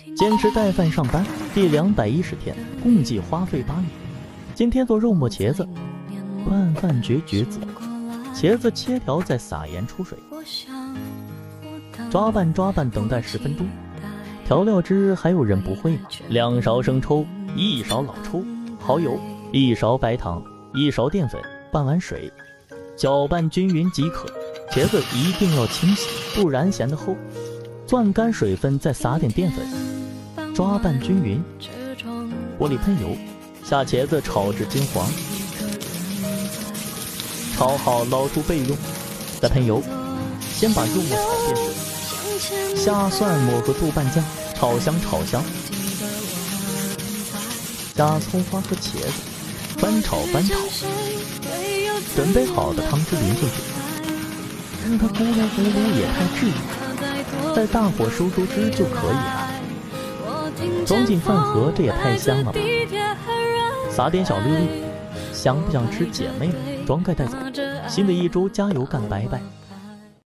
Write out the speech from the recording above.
坚持带饭上班第210天，共计花费8米。今天做肉末茄子，拌饭绝橘子，茄子切条再撒盐出水，抓拌等待10分钟。调料汁还有人不会吗？2勺生抽，1勺老抽，蚝油，1勺白糖，1勺淀粉，拌完水，搅拌均匀即可。茄子一定要清洗，不然咸得齁。攥干水分，再撒点淀粉，抓拌均匀。锅里喷油，下茄子炒至金黄，炒好捞出备用。再喷油，先把肉末炒变水，下蒜末和豆瓣酱，炒香。加葱花和茄子，翻炒。准备好的汤汁淋进去，让它咕噜咕噜也太至于了，再大火收汁就可以了。装进饭盒，这也太香了吧！撒点小绿，香不想吃姐妹们，装盖带走。新的一周加油干拜拜。